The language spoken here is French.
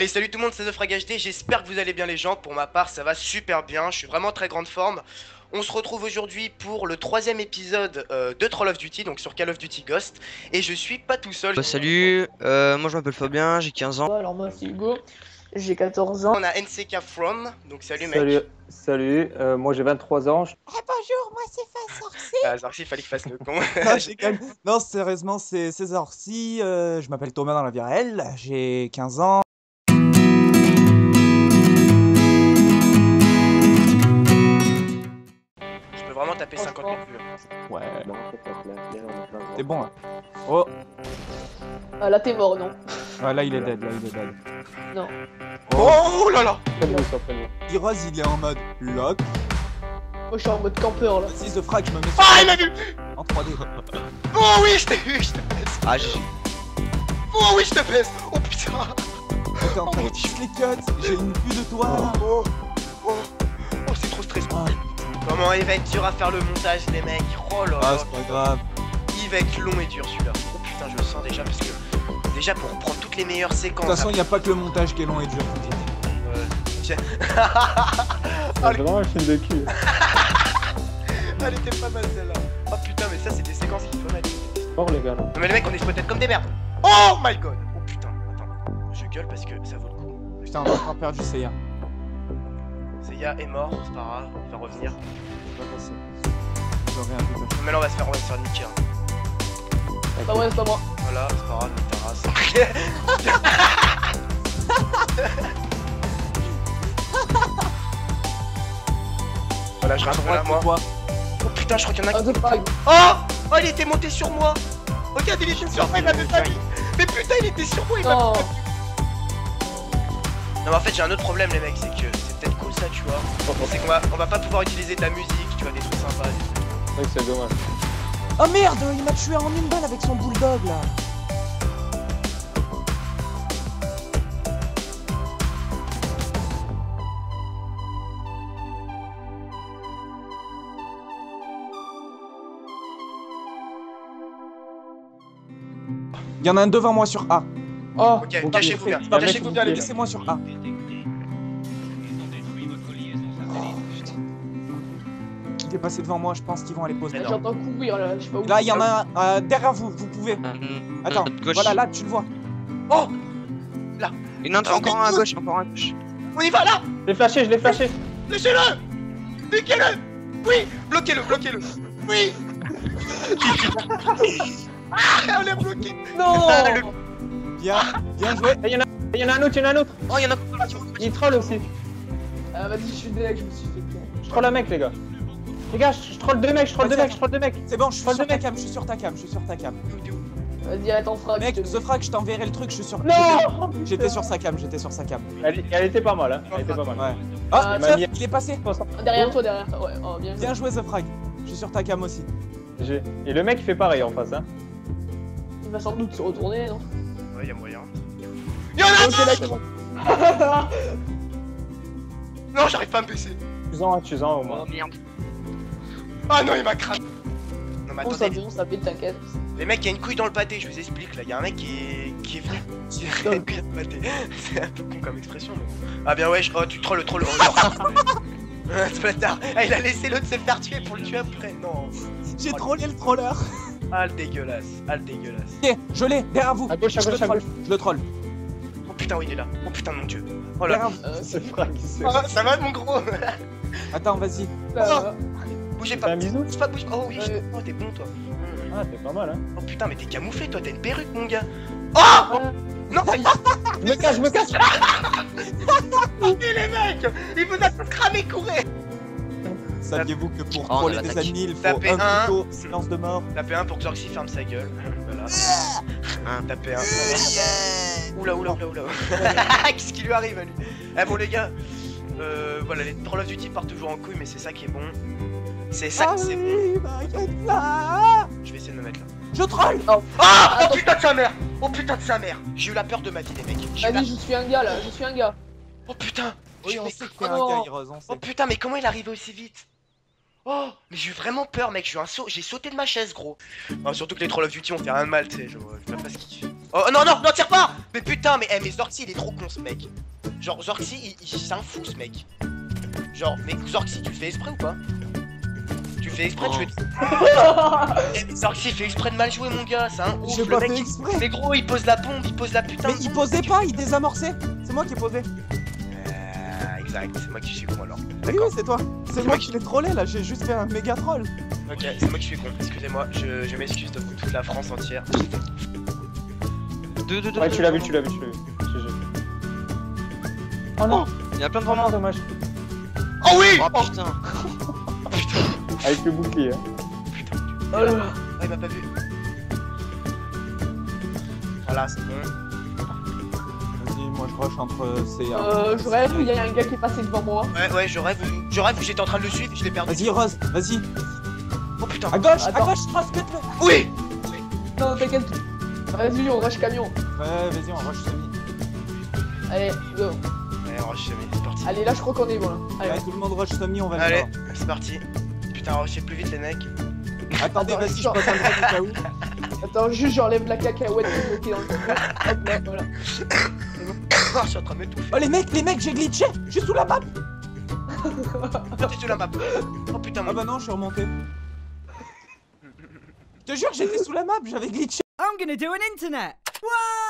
Allez, salut tout le monde, c'est TheFragHD, j'espère que vous allez bien les gens. Pour ma part, ça va super bien, je suis vraiment en très grande forme. On se retrouve aujourd'hui pour le troisième épisode de Troll of Duty, donc sur Call of Duty Ghost. Et je suis pas tout seul. Salut, moi je m'appelle Fabien, j'ai 15 ans. Alors moi c'est Hugo, j'ai 14 ans. On a NCK From, donc salut mec. Salut, moi j'ai 23 ans. Bonjour, moi c'est Fazorci. Ah, Zarcy, fallait qu'il fasse le con. Non, je déconne. Non, sérieusement, c'est César Orsi. Je m'appelle Thomas dans la vie réelle. J'ai 15 ans. Je peux vraiment taper 50 mètres plus. Ouais, Non, en fait, t'es bon. Hein. Oh, Ah là t'es mort, non? ouais, là il est dead. Là il est dead. Non. Oh là là. Heroes, il est en mode lock. Moi je suis en mode campeur là. Vas-y, The Frag, je me mets sur Ah, il m'a vu. en 3D. Oh oui, je t'ai vu, je te baisse. Ah, j'ai... Oh oui, je te baisse. Oh putain. T'es en train de kiss les cuts. J'ai une vue de toi. Oh, oh, oh, c'est trop stressant. Ah, Comment il va être dur à faire le montage, les mecs. Oh là ah, là. c'est pas grave. Il va être long et dur celui-là. Oh putain, je le sens déjà parce que déjà pour reprendre toutes les meilleures De séquences. toute façon, il n'y a pas que le montage qui est long et dur. Tiens. C'est vraiment un film de cul. Elle était pas mal celle-là. Oh putain, mais ça c'est des séquences qu'il faut mettre. Fort les gars là. Non mais les mecs, on est peut-être comme des merdes. Oh my god. Oh putain, attends. Je gueule parce que ça vaut le coup. Putain, on a encore perdu Seiya. Seiya est mort, c'est pas grave, il va revenir. C'est pas passé. J'aurais un peu Mais là on va se faire niquer. Hein. C'est pas vrai, c'est pas moi. Voilà, c'est pas grave, nique ta race. Voilà, je reste là moi. Quoi. Oh putain, je crois qu'il y en a Ah, qui... The Frag. Oh, oh, il était monté sur moi. Regarde, il était sur moi, il m'avait pas vu. Mais putain, il était sur moi, il m'avait Non. pas vu. Non mais en fait j'ai un autre problème les mecs, c'est que c'est peut-être cool ça tu vois. C'est qu'on va pas pouvoir utiliser de la musique, tu vois, des trucs sympas. C'est vrai que c'est dommage. Oh merde, il m'a tué en une balle avec son bulldog là. Il y en a un devant moi sur A. Oh. Ok, cachez-vous bien, Pas cachez-vous bien les gars. Laissez-moi sur A. Il est passé devant moi, je pense qu'ils vont aller poser. Mais non. J'entends courir là, je sais pas où. Là, il y en a un derrière vous, vous pouvez. Attends, gauche. voilà, là, tu le vois. Oh, Et non, encore un à gauche, encore un à gauche. on y va là. Je l'ai flashé. Laissez-le. Niquez-le. Oui, bloquez-le. Oui. Ah, on l'a bloqué. Non. Bien, bien joué. Il y en a un autre. Oh, il y en a encore là qui vont. Il troll aussi. Ah vas-y, je suis deg, je me suis fait bien. Je troll un mec les gars. Les gars, je troll deux mecs. C'est bon, je suis Troll sur de ta mec. cam, je suis sur ta cam. Vas-y, attends, Frag. Mec, je te- The Frag, je t'enverrai le truc, je suis sur. Non. J'étais sur sa cam. Elle était pas mal, hein. Elle était pas mal. Ouais. Ah, Ah, tiens, tiens, il est passé. Derrière toi, ouais. Oh, bien. Bien joué, The Frag. Je suis sur ta cam aussi. Et le mec il fait pareil en face, hein. Il va sans doute se retourner, non? Ouais, y'a moyen. Y'en a Ok, là, c'est bon. Non, j'arrive pas à me baisser. Tu-en au moins. Oh merde. Ah non, il m'a cramé. Non mais on attendez, s'appelle, t'inquiète. les mecs, il y a une couille dans le pâté, je vous explique là. Il y a un mec qui est venu tirer une couille dans le pâté. C'est un peu con comme expression, mais bon. Ah bien ouais, oh tu trolles. Oh, non. Ce bâtard. Ah, il a laissé l'autre se faire tuer pour le tuer après. Non. J'ai trollé le troller. Ah le dégueulasse. Ok, je l'ai, derrière vous. À gauche, Je le troll. Oh putain, oui, il est là. Oh putain, mon dieu. Oh là. Derrière vous. C'est Frag. Ah, ça va mon gros. Attends, vas-y. Bougez Fais pas. un bisou. Bouge pas, bouge pas. Oh oui, Ouais. oh t'es bon toi. Ah, t'es pas mal, hein. Oh putain, mais t'es camouflé toi, t'as une perruque mon gars. Oh non, Je me casse. et les mecs, il vous a tous cramé, courez. Saviez-vous que pour Oh, on a troller des l'attaque. ennemis, il faut Tapez un un. couteau, silence de mort. Tapez un pour que Zorxy ferme sa gueule. Voilà. Tapez un. Oula. Qu'est-ce qui lui arrive à lui? Eh bon les gars, voilà, les Troll of Duty partent toujours en couille, mais c'est ça qui est bon. C'est ça qui c'est bon. oui, m'inquiète là. Je vais essayer de me mettre là. Je troll. Ah oh putain de sa mère. Oh putain de sa mère. J'ai eu la peur de ma vie les mecs. J'ai eu la- Vas-y, je suis un gars là, Oh putain. Oui, J'ai- on mais- sait que t'es un Oh. gars, Heroes, on Oh sait. putain, mais comment il est arrivé aussi vite? Oh, mais j'ai eu vraiment peur, mec. J'ai sauté de ma chaise, gros. Enfin, surtout que les Troll of Duty ont fait rien de mal, tu sais. Je vois pas ce qu'il fait. Oh non, non, non, tire pas! Mais putain, mais Zorxy il est trop con ce mec. Genre, Zorxy, c'est un fou ce mec. Genre, mais Zorxy, tu le fais exprès ou pas? Tu fais exprès de jouer. Zorxy fait exprès de mal jouer, mon gars, c'est un ouf. J'ai Le pas mec, fait exprès. mais gros, il pose la bombe, il pose la putain Mais de il bombe. posait pas, il désamorçait. C'est moi qui ai posé. Exact, c'est moi qui suis con alors. Oui, oui, c'est toi. C'est moi qui l'ai trollé là, j'ai juste fait un méga troll. Ok, c'est moi qui suis con, excusez-moi, je m'excuse devant toute la France entière. Deux. Ouais, tu l'as vu, tu l'as vu, tu l'as vu. GG. Oh non! Il y a plein de Vraiment vraiment. dommage. Oh oui! Oh putain. Avec le bouclier. Hein. Putain, Oh là là. il m'a pas vu. Voilà, c'est bon. Vas-y, moi je rush entre ces. Je rêve, il y a un gars qui est passé devant moi. Ouais, je rêve où j'étais en train de le suivre, je l'ai perdu. Vas-y, Rose, vas-y. Oh putain. À gauche, Attends. Rose, cut-le. Oui! Non, t'inquiète. Vas-y, on rush camion. Ouais, vas-y, on rush semi. Allez, go. Allez, on rush semi, c'est parti. Allez, là, je crois qu'on est bon là. Allez, Ouais, tout le monde rush semi, on va le Allez, faire. c'est parti. Putain, rushez plus vite les mecs. Attendez, Attends, vas-y, je genre- passe un drop au cas où. attends, juste j'enlève la cacahuète qui est bloquée dans le truc. Hop là, voilà. Je suis en train de me tout Oh les mecs, j'ai glitché. Je suis sous la map. faire. T'es sur la map. Oh putain, Ah mon... bah non, je suis remonté. Je te jure, j'étais sous la map, j'avais glitché. I'm gonna do an internet. What?